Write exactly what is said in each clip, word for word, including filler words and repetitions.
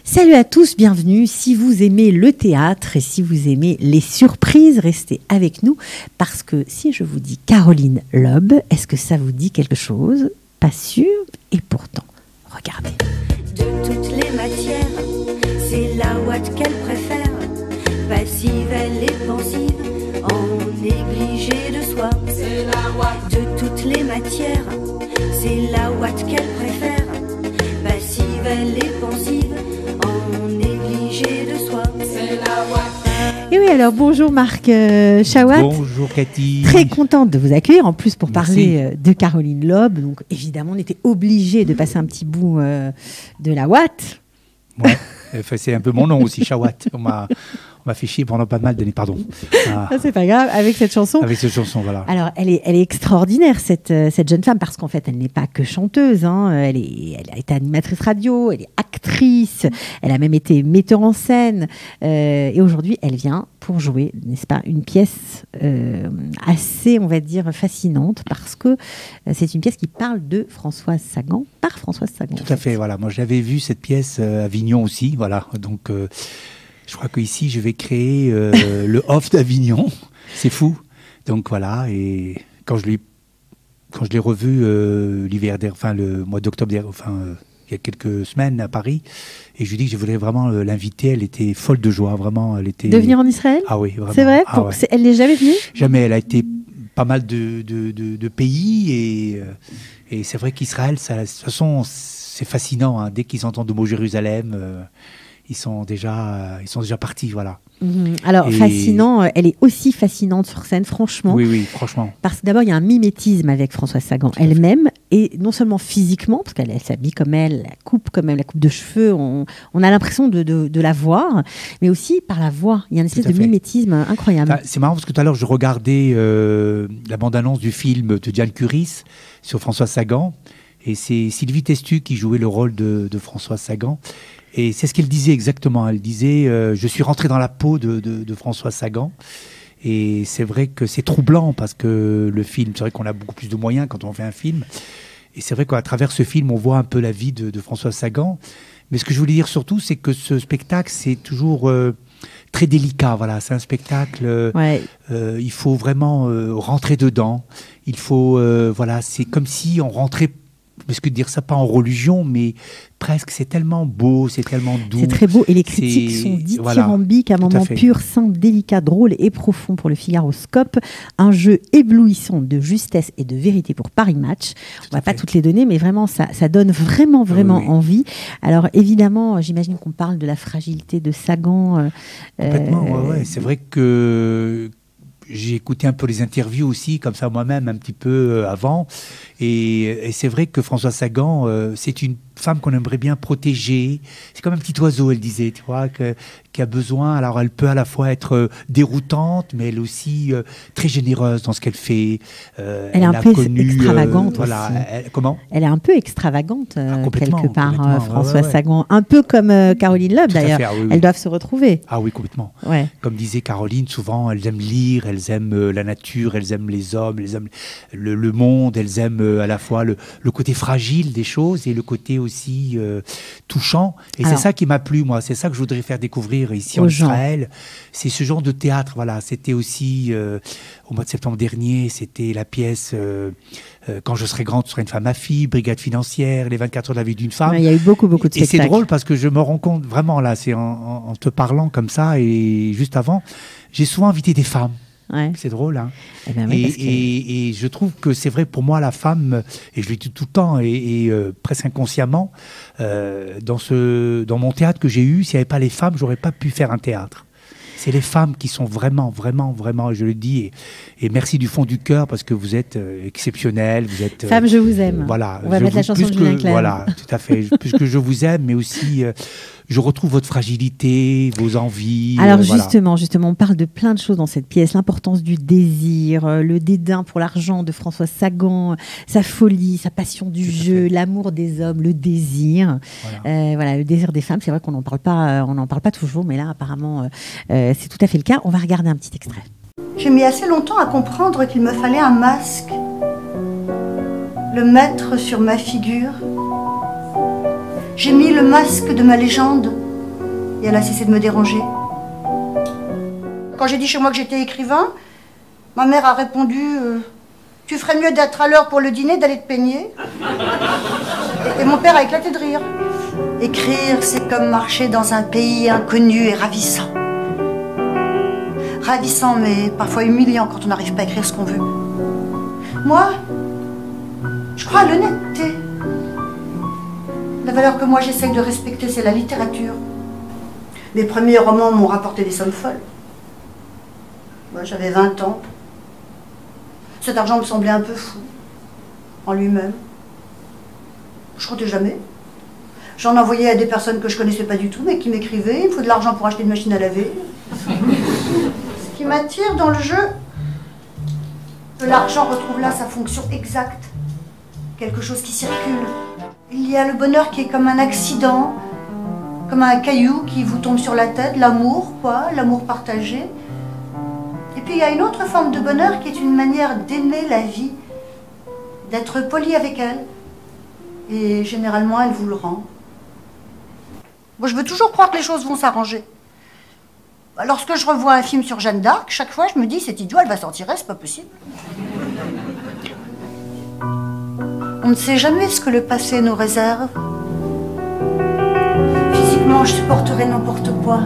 Salut à tous, bienvenue. Si vous aimez le théâtre et si vous aimez les surprises, restez avec nous parce que si je vous dis Caroline Loeb, est-ce que ça vous dit quelque chose? Pas sûr, et pourtant, regardez. De toutes les matières, c'est la ouate qu'elle préfère. Passive, elle est pensive, en négligé de soi. C'est la ouate. De toutes les matières, c'est la ouate qu'elle préfère. Passive, elle est pensive, en négligé de soi. C'est la ouate. Et oui, alors bonjour Marc euh, Chawat. Bonjour Cathy. Très contente de vous accueillir, en plus pour Merci. parler euh, de Caroline Loeb. Donc évidemment, on était obligé de passer un petit bout euh, de la ouate. Ouais. Enfin, c'est un peu mon nom aussi, Chawat. On m'a, on m'a fait chier pendant pas mal d'années, pardon. Ah, Ça, c'est pas grave, avec cette chanson. avec cette chanson, voilà. Alors, elle est, elle est extraordinaire, cette, euh, cette jeune femme, parce qu'en fait, elle n'est pas que chanteuse. Hein. Elle, est, elle a été animatrice radio, elle est actrice, elle a même été metteur en scène. Euh, et aujourd'hui, elle vient pour jouer, n'est-ce pas, une pièce euh, assez, on va dire, fascinante, parce que euh, c'est une pièce qui parle de Françoise Sagan, par Françoise Sagan. Tout à fait, voilà. Moi, j'avais vu cette pièce euh, à Avignon aussi, voilà. Donc, euh, je crois qu'ici, je vais créer euh, le off d'Avignon. C'est fou. Donc, voilà. Et quand je l'ai, quand je l'ai revu euh, l'hiver, der- enfin, le mois d'octobre, der- enfin, euh, il y a quelques semaines à Paris, et je lui ai dit que je voulais vraiment euh, l'inviter. Elle était folle de joie, vraiment. Elle était. De venir en Israël? Ah oui, vraiment. C'est vrai? Ah Pour- ouais. c'est- Elle n'est jamais venue? Jamais. Elle a été pas mal de, de, de, de pays et, euh, et c'est vrai qu'Israël, ça, de toute façon, c'est fascinant. Hein. Dès qu'ils entendent le mot Jérusalem, euh, ils sont déjà, euh, ils sont déjà partis, voilà. Mhm. Alors, Et- fascinant, euh, elle est aussi fascinante sur scène, franchement. Oui, oui, franchement. Parce que d'abord, il y a un mimétisme avec Françoise Sagan à fait. elle-même, et non seulement physiquement, parce qu'elle elle s'habille comme elle, la coupe comme elle, la coupe de cheveux, on, on a l'impression de, de, de la voir, mais aussi par la voix. Il y a une espèce Tout à de fait. mimétisme incroyable. Ah, c'est marrant parce que tout à l'heure, je regardais euh, la bande-annonce du film de Diane Curis sur François Sagan. Et c'est Sylvie Testu qui jouait le rôle de, de François Sagan. Et c'est ce qu'elle disait exactement. Elle disait euh, je suis rentrée dans la peau de, de, de François Sagan. Et c'est vrai que c'est troublant parce que le film, c'est vrai qu'on a beaucoup plus de moyens quand on fait un film. Et c'est vrai qu'à travers ce film, on voit un peu la vie de, de François Sagan. Mais ce que je voulais dire surtout, c'est que ce spectacle, c'est toujours euh, très délicat. Voilà, c'est un spectacle. euh, Ouais. euh, il faut vraiment euh, rentrer dedans. Il faut, euh, voilà, c'est comme si on rentrait. Parce que dire ça pas en religion, mais presque. C'est tellement beau, c'est tellement doux. C'est très beau, et les critiques C'est- sont voilà, dithyrambiques, un tout à moment fait. pur, simple, délicat, drôle et profond pour le Figaroscope, un jeu éblouissant de justesse et de vérité pour Paris Match. On va à pas fait. toutes les donner, mais vraiment, ça, ça donne vraiment, vraiment Oui, oui. envie. Alors évidemment, j'imagine qu'on parle de la fragilité de Sagan. euh, Complètement, euh, ouais, ouais. C'est vrai que j'ai écouté un peu les interviews aussi, comme ça moi-même, un petit peu euh, avant. Et, et c'est vrai que François Sagan, euh, c'est une femme qu'on aimerait bien protéger. C'est comme un petit oiseau, elle disait, tu vois, que, qui a besoin. Alors, elle peut à la fois être euh, déroutante, mais elle aussi euh, très généreuse dans ce qu'elle fait. Euh, Elle est un a peu connu, extravagante voilà, aussi. elle- comment Elle est un peu extravagante, euh, Ah, complètement, quelque part, complètement, euh, ouais, Françoise ouais, ouais. Sagan. Un peu comme euh, Caroline Loeb, Tout à d'ailleurs. fait, ah oui, oui. Elles doivent se retrouver. Ah oui, complètement. Ouais. Comme disait Caroline, souvent, elles aiment lire, elles aiment euh, la nature, elles aiment les hommes, elles aiment le, le monde, elles aiment euh, à la fois le, le côté fragile des choses et le côté aussi euh, touchant. Et Alors, c'est ça qui m'a plu, moi. C'est ça que je voudrais faire découvrir ici aux en gens. Israël. C'est ce genre de théâtre, voilà. C'était aussi, euh, au mois de septembre dernier, c'était la pièce euh, euh, Quand je serai grande, tu seras une femme à fille, Brigade financière, Les vingt-quatre heures de la vie d'une femme. Ouais, il y a eu beaucoup, beaucoup de Et c'est spectacles. drôle parce que je me rends compte vraiment là, c'est en, en- en te parlant comme ça et juste avant, j'ai souvent invité des femmes. Ouais. C'est drôle, hein. Eh ben ouais, et, parce que- et- et je trouve que c'est vrai pour moi la femme, et je le dis tout le temps et, et, euh, presque inconsciemment, euh, dans ce dans mon théâtre que j'ai eu, s'il n'y avait pas les femmes, j'aurais pas pu faire un théâtre. C'est les femmes qui sont vraiment, vraiment, vraiment, je le dis, et, et merci du fond du cœur parce que vous êtes euh, exceptionnelles, vous êtes. euh, Femme, je vous aime. Voilà. On va je mettre la vous- chanson plus de Julien que- Clerc. Voilà, tout à fait. Plus que je vous aime, mais aussi euh, je retrouve votre fragilité, vos envies. Alors euh, voilà. justement, justement, on parle de plein de choses dans cette pièce, l'importance du désir, euh, le dédain pour l'argent de François Sagan, euh, sa folie, sa passion du Tout à jeu, fait. l'amour des hommes, le désir, Voilà. Euh, voilà, le désir des femmes. C'est vrai qu'on n'en parle pas, euh, on n'en parle pas toujours, mais là apparemment, euh, euh, c'est tout à fait le cas. On va regarder un petit extrait. J'ai mis assez longtemps à comprendre qu'il me fallait un masque, le mettre sur ma figure. J'ai mis le masque de ma légende Et elle a cessé de me déranger. Quand j'ai dit chez moi que j'étais écrivain, ma mère a répondu euh, « Tu ferais mieux d'être à l'heure pour le dîner, d'aller te peigner. » et, et mon père a éclaté de rire. Écrire, c'est comme marcher dans un pays inconnu et ravissant. Ravissant, mais parfois humiliant quand on n'arrive pas à écrire ce qu'on veut. Moi, je crois à l'honnêteté. La valeur que moi j'essaye de respecter, c'est la littérature. Mes premiers romans m'ont rapporté des sommes folles. Moi, j'avais vingt ans. Cet argent me semblait un peu fou, en lui-même. Je comptais jamais. J'en envoyais à des personnes que je connaissais pas du tout, mais qui m'écrivaient. Il me faut de l'argent pour acheter une machine à laver. Ce qui m'attire dans le jeu, que l'argent retrouve là sa fonction exacte. Quelque chose qui circule. Il y a le bonheur qui est comme un accident, comme un caillou qui vous tombe sur la tête, l'amour, quoi, l'amour partagé. Et puis il y a une autre forme de bonheur qui est une manière d'aimer la vie, d'être poli avec elle. Et généralement, elle vous le rend. Moi, je veux toujours croire que les choses vont s'arranger. Lorsque je revois un film sur Jeanne d'Arc, chaque fois, je me dis, cette idiot, elle va s'en tirer, c'est pas possible. On ne sait jamais ce que le passé nous réserve. Physiquement, je supporterai n'importe quoi.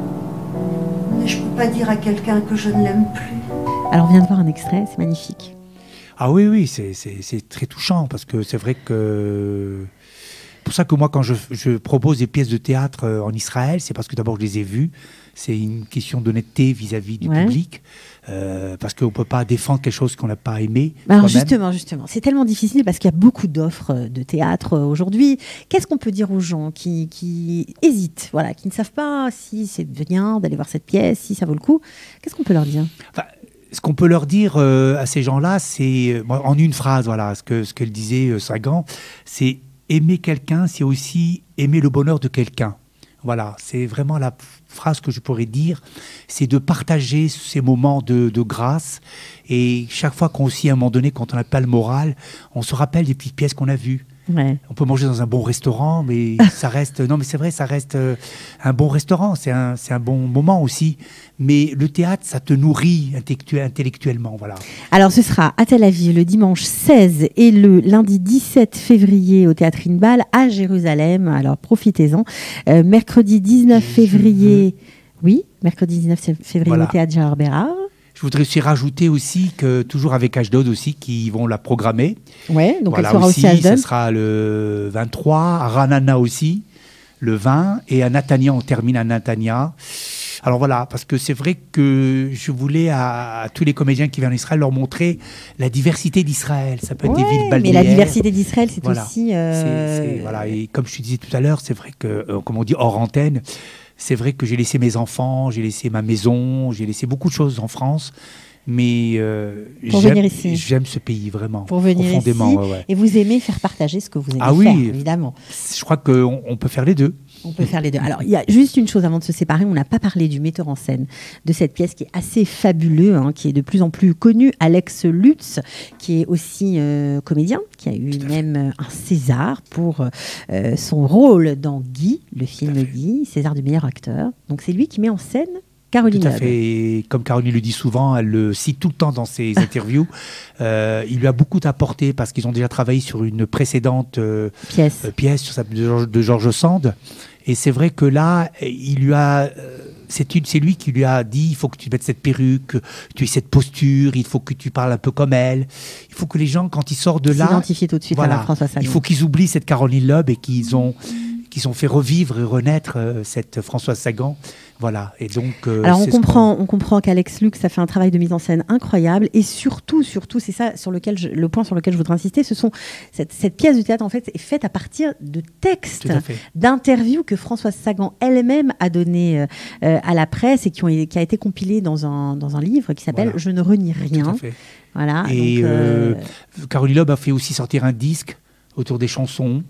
Mais je ne peux pas dire à quelqu'un que je ne l'aime plus. Alors, on vient de voir un extrait, c'est magnifique. Ah oui, oui, c'est, c'est, c'est très touchant, parce que c'est vrai que... C'est pour ça que moi, quand je, je propose des pièces de théâtre en Israël, c'est parce que d'abord, je les ai vues. C'est une question d'honnêteté vis-à-vis du ouais. public. Euh, parce qu'on ne peut pas défendre quelque chose qu'on n'a pas aimé. Alors justement, justement, c'est tellement difficile parce qu'il y a beaucoup d'offres de théâtre aujourd'hui. Qu'est-ce qu'on peut dire aux gens qui, qui hésitent, voilà, qui ne savent pas si c'est bien d'aller voir cette pièce, si ça vaut le coup? Qu'est-ce qu'on peut leur dire? Enfin, ce qu'on peut leur dire euh, à ces gens-là, c'est, en une phrase, voilà, ce que, ce que disait euh, Sagan, c'est aimer quelqu'un, c'est aussi aimer le bonheur de quelqu'un. Voilà, c'est vraiment la phrase que je pourrais dire, c'est de partager ces moments de, de grâce. Et chaque fois qu'on aussi, à un moment donné, quand on n'a pas le moral, on se rappelle des petites pièces qu'on a vues. Ouais. On peut manger dans un bon restaurant, mais ça reste... Non, mais c'est vrai, ça reste euh, un bon restaurant, c'est un, c'est un bon moment aussi. Mais le théâtre, ça te nourrit intellectuel, intellectuellement, voilà. Alors, ce sera à Tel Aviv le dimanche seize et le lundi dix-sept février au Théâtre Inbal à Jérusalem. Alors, profitez-en. Euh, mercredi dix-neuf février... Oui, mercredi dix-neuf février voilà. Au Théâtre Gérard Bérard. Je voudrais aussi rajouter aussi que, toujours avec Ashdod aussi, qui vont la programmer. Oui, donc voilà, elle sera aussi, aussi à Ashdod. Ça sera le vingt-trois, à Ranana aussi, le vingt, et à Natania, on termine à Natania. Alors voilà, parce que c'est vrai que je voulais à, à tous les comédiens qui viennent en Israël leur montrer la diversité d'Israël. Ça peut être ouais, des villes balnéaires. Mais la diversité d'Israël, c'est voilà. aussi... Euh... C'est, c'est, voilà. Et comme je te disais tout à l'heure, c'est vrai que, euh, comme on dit hors antenne, c'est vrai que j'ai laissé mes enfants, j'ai laissé ma maison, j'ai laissé beaucoup de choses en France. Mais euh, j'aime, j'aime ce pays vraiment, pour venir profondément. Ici, ouais, ouais. Et vous aimez faire partager ce que vous aimez ah, faire, oui, évidemment. Je crois qu'on on peut faire les deux. On peut faire les deux. Alors, il y a juste une chose avant de se séparer. On n'a pas parlé du metteur en scène de cette pièce qui est assez fabuleux, hein, qui est de plus en plus connu, Alex Lutz, qui est aussi euh, comédien, qui a eu même un César pour euh, son rôle dans Guy, le film Guy, César du meilleur acteur. Donc, c'est lui qui met en scène Caroline. Tout à fait. Et comme Caroline le dit souvent, elle le cite tout le temps dans ses interviews. Euh, il lui a beaucoup apporté parce qu'ils ont déjà travaillé sur une précédente euh, pièce, euh, pièce sur sa, de, de George Sand. Et c'est vrai que là, il lui a, euh, c'est, une, c'est lui qui lui a dit il faut que tu mettes cette perruque, tu aies cette posture, il faut que tu parles un peu comme elle. Il faut que les gens, quand ils sortent de là, s'identifient tout de suite voilà, à François Sagan. Il faut qu'ils oublient cette Caroline Loeb et qu'ils ont, qu'ils ont fait revivre et renaître euh, cette Françoise Sagan. Voilà, et donc... Euh, Alors, on comprend, on comprend qu'Alex Lutz a fait un travail de mise en scène incroyable, et surtout, surtout, c'est ça sur lequel je, le point sur lequel je voudrais insister, ce sont, cette, cette pièce de théâtre, en fait, est faite à partir de textes, d'interviews que Françoise Sagan elle-même a donné euh, à la presse, et qui, ont, qui a été compilé dans un, dans un livre qui s'appelle voilà. « Je ne renie rien ». Tout à fait. Voilà, et donc, euh... Euh, Caroline Loeb a fait aussi sortir un disque autour des chansons,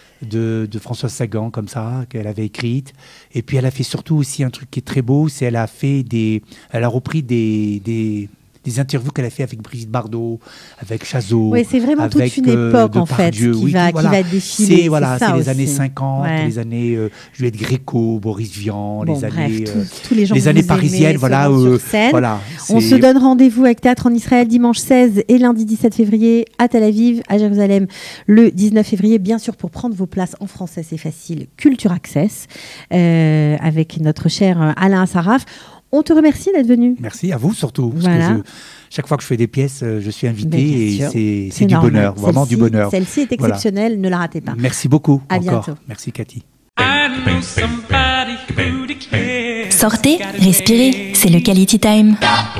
De, de Françoise Sagan, comme ça, qu'elle avait écrite. Et puis, elle a fait surtout aussi un truc qui est très beau, c'est elle a fait des... Elle a repris des, des, des interviews qu'elle a fait avec Brigitte Bardot, avec Chazot. Oui, c'est vraiment avec, toute une époque euh, en fait qui, oui, va, tout, voilà. qui va défiler. C'est voilà, c'est, c'est les aussi. années cinquante, ouais. les années euh, Juliette Gréco, Boris Vian, bon, les bref, années, tout, euh, tous les gens les années parisiennes, voilà, euh, voilà. On se donne rendez-vous avec Théâtre en Israël dimanche seize et lundi dix-sept février à Tel Aviv, à Jérusalem le dix-neuf février. Bien sûr, pour prendre vos places en français, c'est facile. Culture Access euh, avec notre cher Alain Assaraf. On te remercie d'être venu. Merci à vous surtout. Parce voilà. que je, chaque fois que je fais des pièces, je suis invité et c'est, c'est, c'est du normal. bonheur, vraiment celle-ci, du bonheur. Celle-ci est exceptionnelle, voilà. Ne la ratez pas. Merci beaucoup. À encore. bientôt. Merci Cathy. Sortez, respirez, c'est le Quality Time.